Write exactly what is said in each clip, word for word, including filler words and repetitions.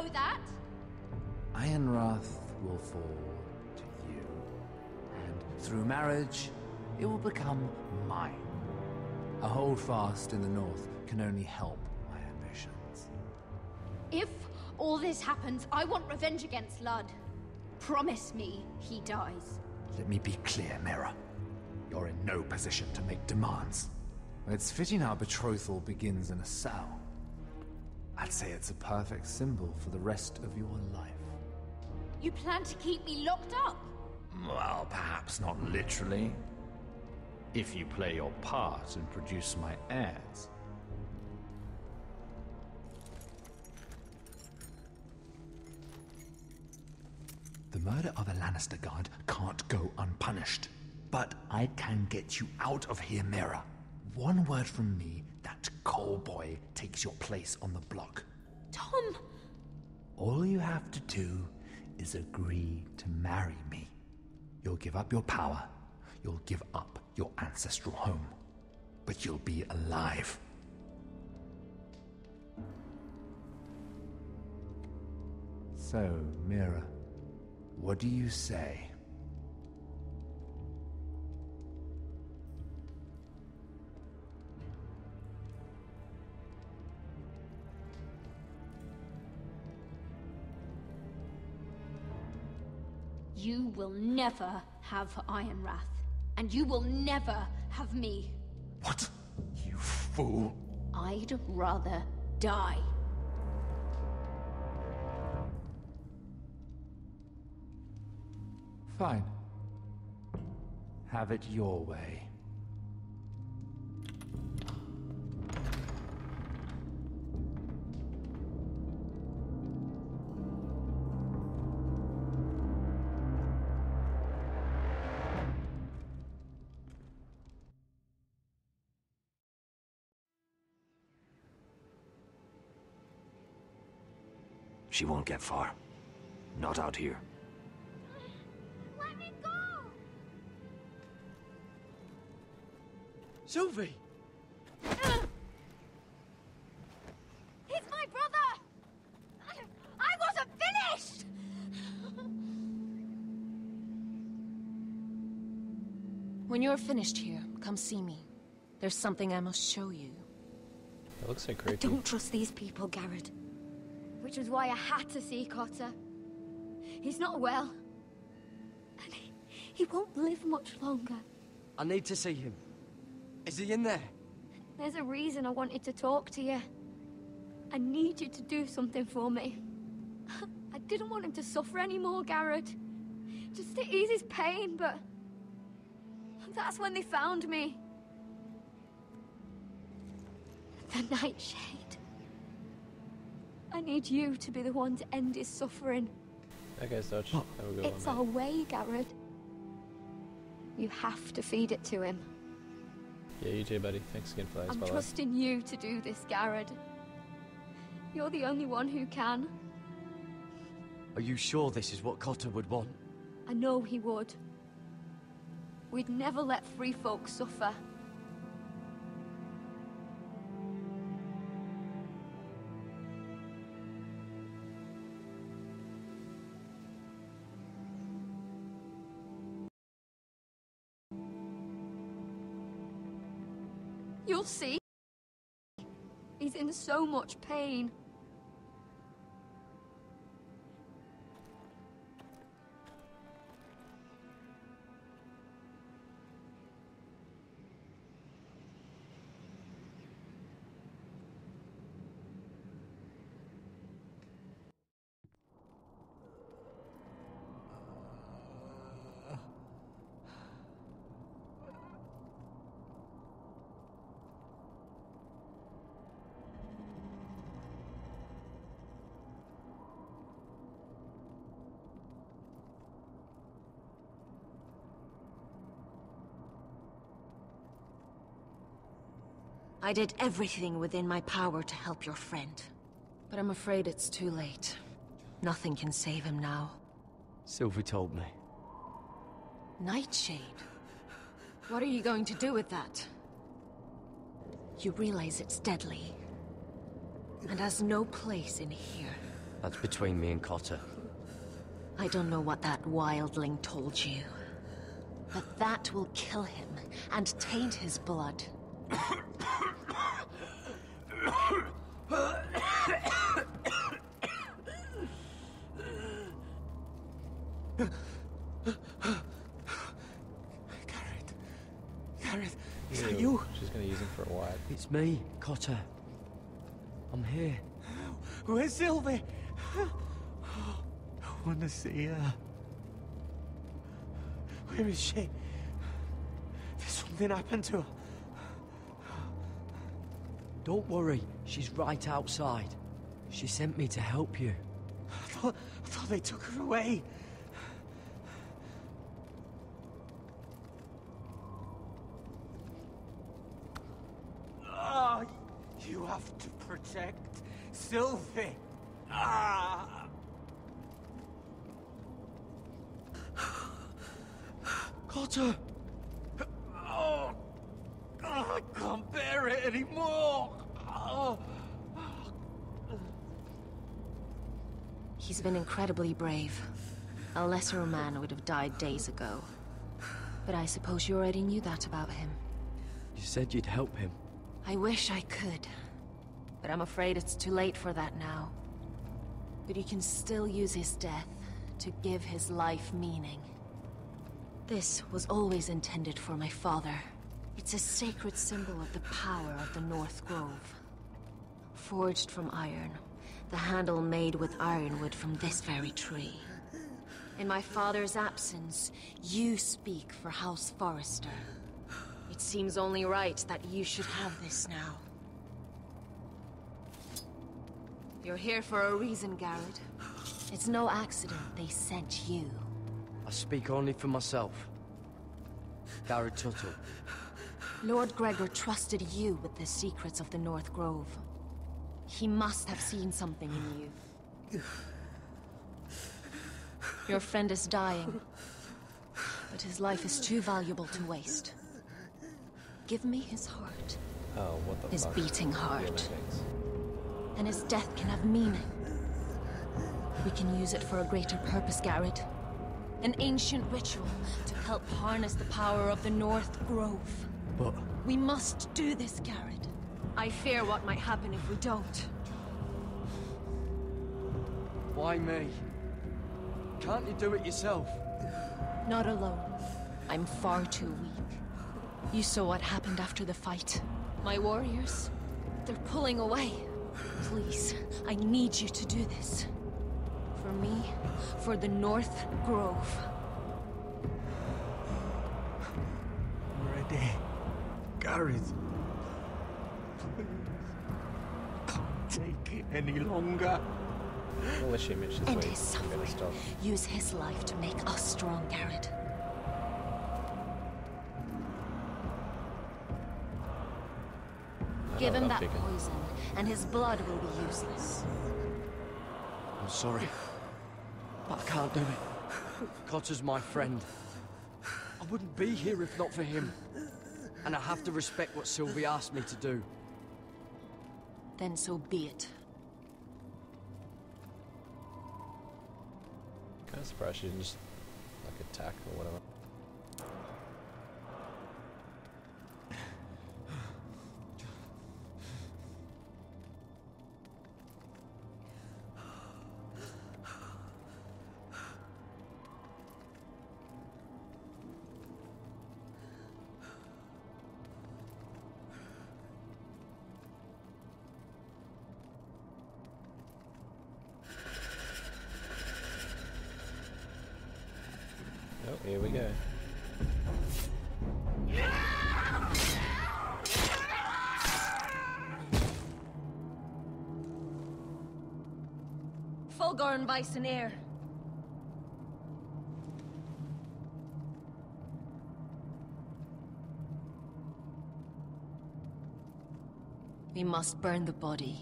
know that? Ironrath will fall to you, and through marriage, it will become mine. A holdfast in the north can only help my ambitions. If all this happens, I want revenge against Ludd. Promise me he dies. Let me be clear, Mira. You're in no position to make demands. It's fitting our betrothal begins in a cell. I'd say it's a perfect symbol for the rest of your life. You plan to keep me locked up? Well, perhaps not literally. If you play your part and produce my heirs. The murder of a Lannister guard can't go unpunished. But I can get you out of here, Mira. One word from me, that coal boy takes your place on the block. Tom! All you have to do is agree to marry me. You'll give up your power. You'll give up your ancestral home. But you'll be alive. So, Mira, what do you say? You will never have Ironrath, and you will never have me. What? You fool! I'd rather die. Fine. Have it your way. She won't get far. Not out here. Let me go! Sylvie! He's my brother! I wasn't finished! When you're finished here, come see me. There's something I must show you. It looks like creepy. Don't trust these people, Garrett. Which was why I had to see Cotter. He's not well. And he, he won't live much longer. I need to see him. Is he in there? There's a reason I wanted to talk to you. I need you to do something for me. I didn't want him to suffer anymore, Garrett. Just to ease his pain, but... that's when they found me. The Nightshade. I need you to be the one to end his suffering. Okay, Dutch. Have a good It's one, our way, Garrett. You have to feed it to him. Yeah, you too, buddy. Thanks again for that. I'm Bye-bye. trusting you to do this, Garrett. You're the only one who can. Are you sure this is what Cotter would want? I know he would. We'd never let free folk suffer. You'll see. He's in so much pain. I did everything within my power to help your friend. But I'm afraid it's too late. Nothing can save him now. Sylvie told me. Nightshade? What are you going to do with that? You realize it's deadly. And has no place in here. That's between me and Cotter. I don't know what that wildling told you, but that will kill him and taint his blood. Garrett. Garrett, is that you? She's gonna use him for a while. It's me, Cotter. I'm here. Where's Sylvie? I want to see her. Where is she? Did something happen to her? Don't worry, she's right outside. She sent me to help you. I thought, I thought they took her away. Ah, you have to protect Sylvie. Ah. Cotter! Oh, I can't bear it anymore. Oh. He's been incredibly brave. A lesser man would have died days ago. But I suppose you already knew that about him. You said you'd help him. I wish I could. But I'm afraid it's too late for that now. But you can still use his death to give his life meaning. This was always intended for my father. It's a sacred symbol of the power of the North Grove. Forged from iron, the handle made with ironwood from this very tree. In my father's absence, you speak for House Forrester. It seems only right that you should have this now. You're here for a reason, Garrett. It's no accident they sent you. I speak only for myself. Garrett Tuttle. Lord Gregor trusted you with the secrets of the North Grove. He must have seen something in you. Your friend is dying, but his life is too valuable to waste. Give me his heart. Oh, what the His fuck? beating Yeah, heart. that makes- And his death can have meaning. We can use it for a greater purpose, Garrett. An ancient ritual to help harness the power of the North Grove. But We must do this, Garrett. I fear what might happen if we don't. why me? Can't you do it yourself? Not alone. I'm far too weak. You saw what happened after the fight. My warriors, they're pulling away. Please, I need you to do this. For me, for the North Grove. I'm ready. Gareth. Please. Can't take it any longer. Unless she mentions End wait, his I'm gonna suffering. stop. Use his life to make us strong, Garrett. I Give know him what I'm that thinking. poison, and his blood will be useless. I'm sorry. But I can't do it. Cotter's my friend. I wouldn't be here if not for him. And I have to respect what Sylvie asked me to do. Then so be it. Kind of surprised she didn't just like attack or whatever. Oh, here we go. Fulgorn Bison We must burn the body.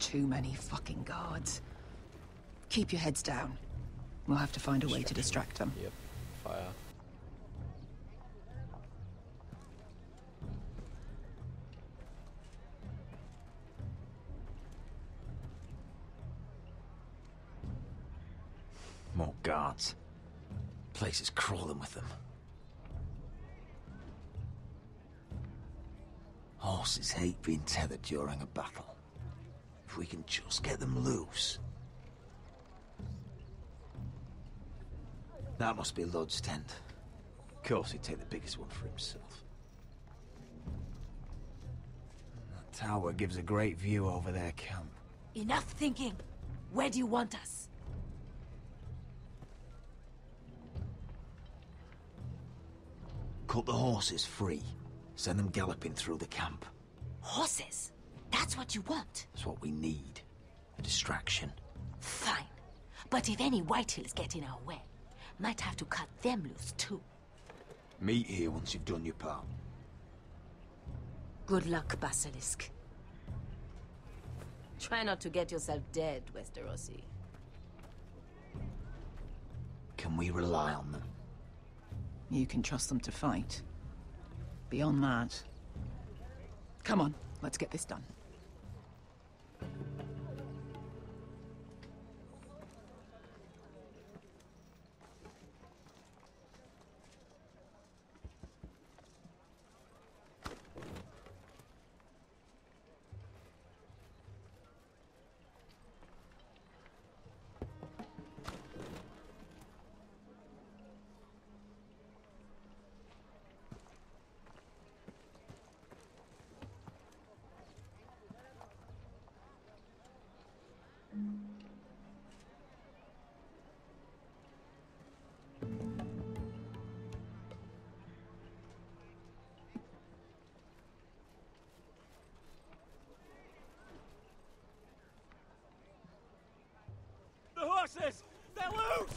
too many fucking guards. Keep your heads down. We'll have to find a way to distract them. Yep. Fire. More guards. Place is crawling with them. Horses hate being tethered during a battle. If we can just get them loose. That must be Lud's tent. Of course he'd take the biggest one for himself. That tower gives a great view over their camp. Enough thinking. Where do you want us? Cut the horses free. Send them galloping through the camp. Horses? That's what you want? That's what we need. A distraction. Fine. But if any Whitehills get in our way, might have to cut them loose too. Meet here once you've done your part. Good luck, Basilisk. Try not to get yourself dead, Westerosi. Can we rely on them? You can trust them to fight. Beyond that... Come on, let's get this done. The horses! They're loose!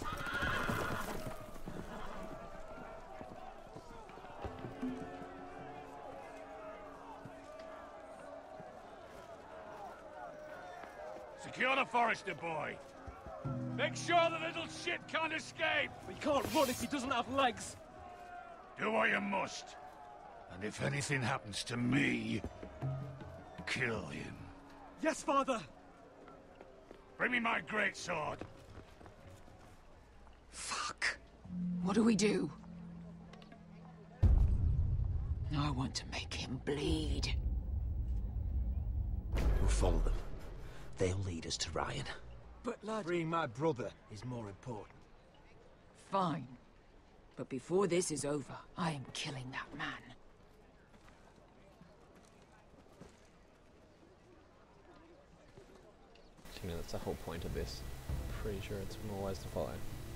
Secure the Forester boy. Make sure the little shit can't escape. But he can't run if he doesn't have legs. Do what you must. And if anything happens to me, kill him. Yes, father! Bring me my greatsword. Fuck. What do we do? I want to make him bleed. We'll follow them. They'll lead us to Ryan. But lad... Freeing my brother is more important. Fine. But before this is over, I am killing that man. I mean, that's the whole point of this. Pretty sure it's more ways to follow.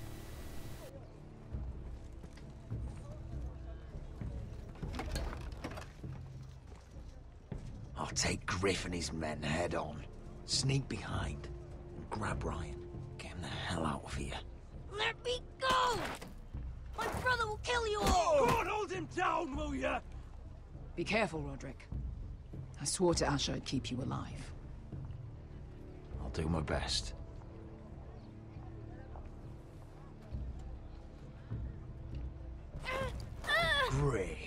I'll take Griff and his men head on. Sneak behind and grab Ryan. Get him the hell out of here. Let me go! My brother will kill you all! Oh, God, hold him down, will ya? Be careful, Roderick. I swore to Asher I'd keep you alive. I'll do my best. Griff.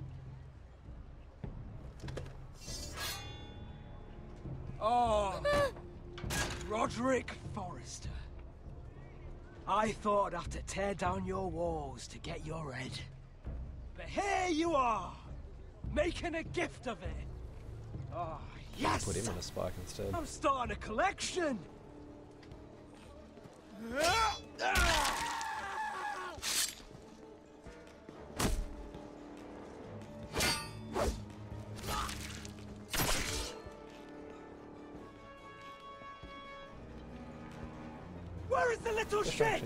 Oh, Roderick Forrester. I thought I'd have to tear down your walls to get your head. But here you are, making a gift of it. Oh, yes! Put him in a spike instead. I'm starting a collection! Where is the little shit?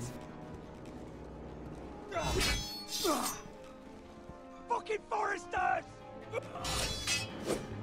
Fucking Foresters!